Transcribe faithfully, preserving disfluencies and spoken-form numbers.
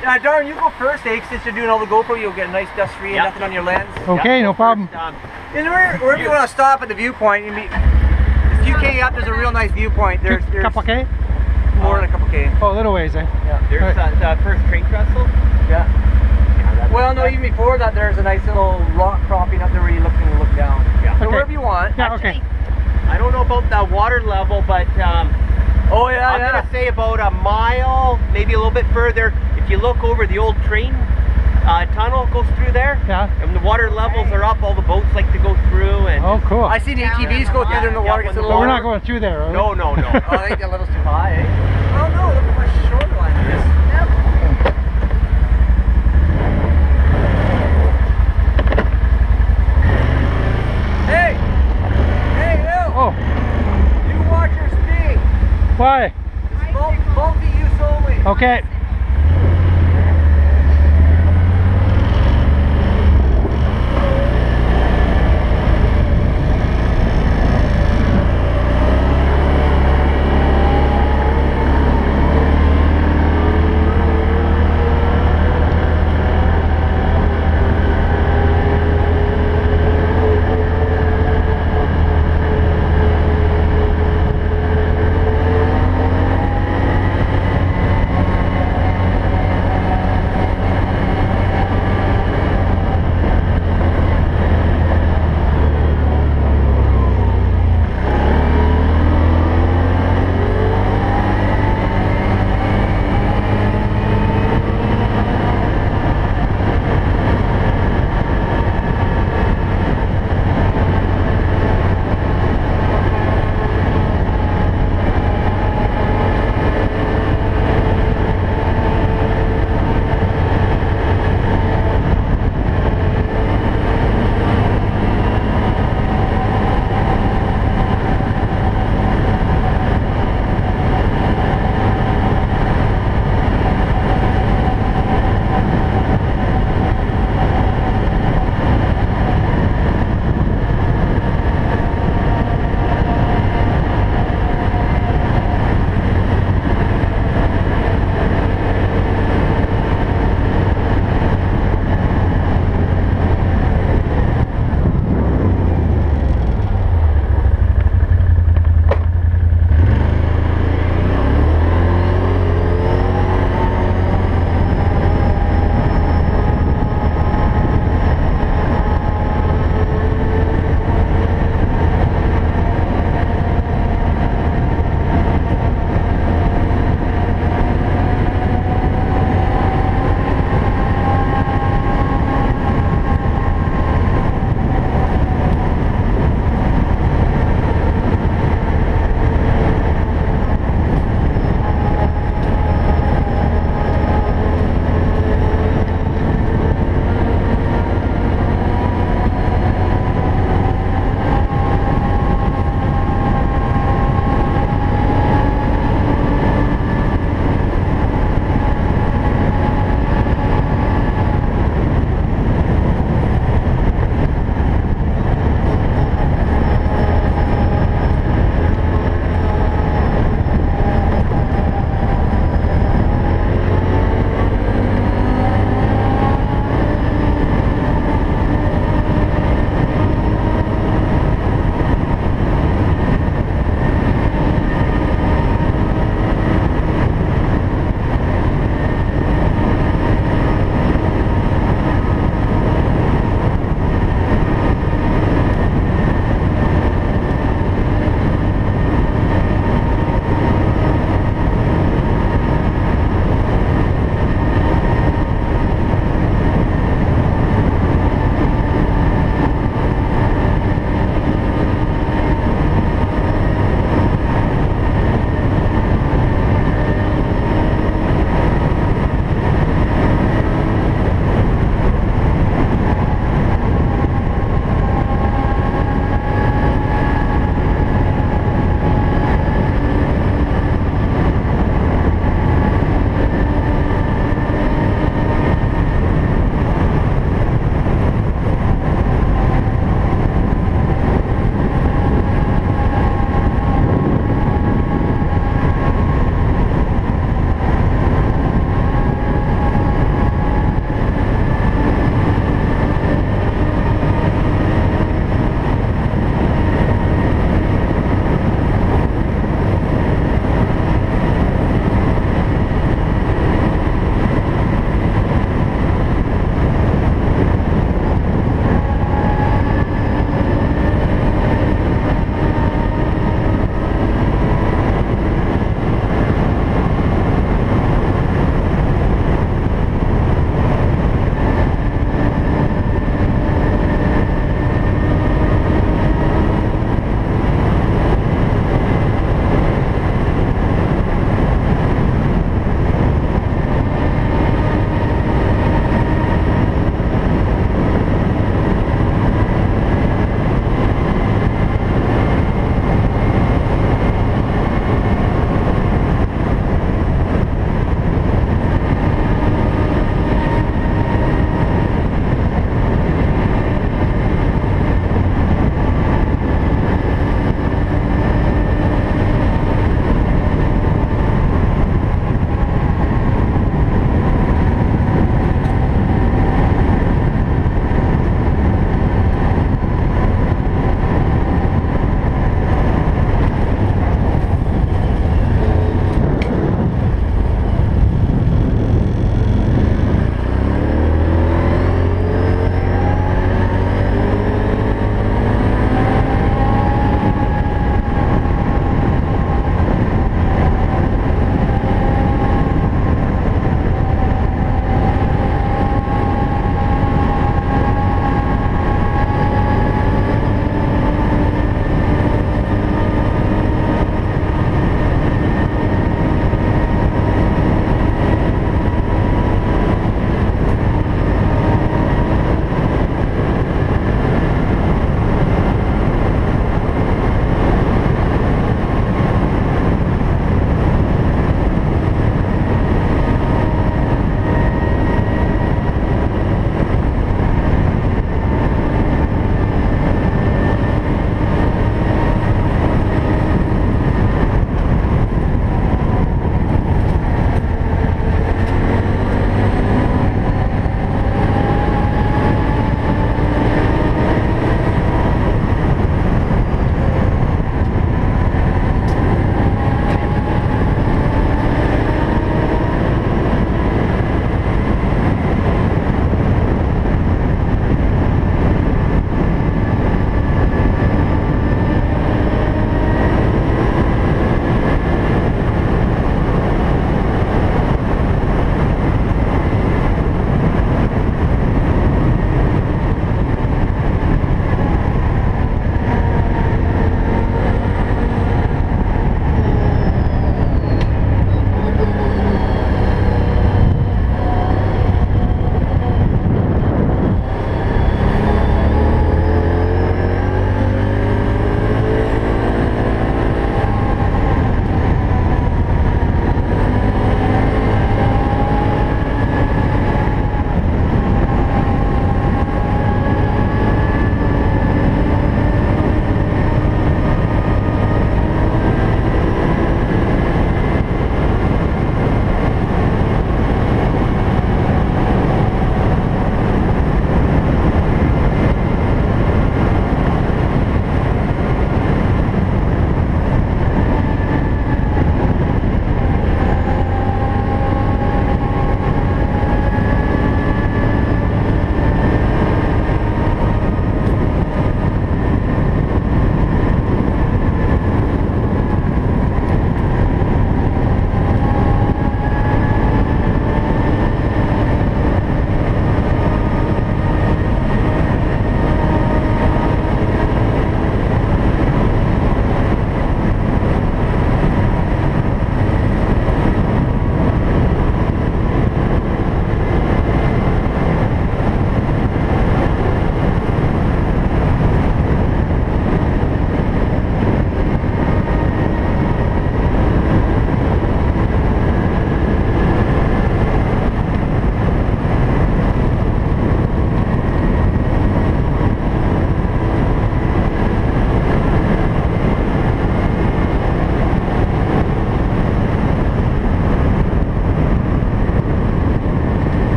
Uh, Darren, you go first, eh? Since you're doing all the GoPro, you'll get a nice dust-free and Yep. nothing on your lens. Okay, Yep, no problem. First, um, And where, wherever you want to stop at the viewpoint, you meet, a few K up, there's a real nice viewpoint. There's, there's Couple K? more than a couple K. Oh, a little ways, eh? Yeah. there's Right. uh, the first train trestle. Yeah. Yeah, that's, Well, no, that's, even before that, there's a nice little rock cropping up there where you look and look down. Yeah. So Okay. wherever you want. Yeah, Actually, okay. I don't know about the water level, but um, Oh yeah, I'm yeah. gonna say about a mile, maybe a little bit further. If you look over the old train uh, tunnel goes through there, Yeah. and the water levels are up, all the boats like to go through. And Oh, cool. I see the A T Vs go through there and the Yeah, water when gets a the little But we're water. not going through there, are we? no, no, no. Oh, I think that level's too high, eh? Oh no, look at my shoreline it is. Yep. Hey! Hey, you! Oh, You watch your speed! why? It's multi-use only. Okay.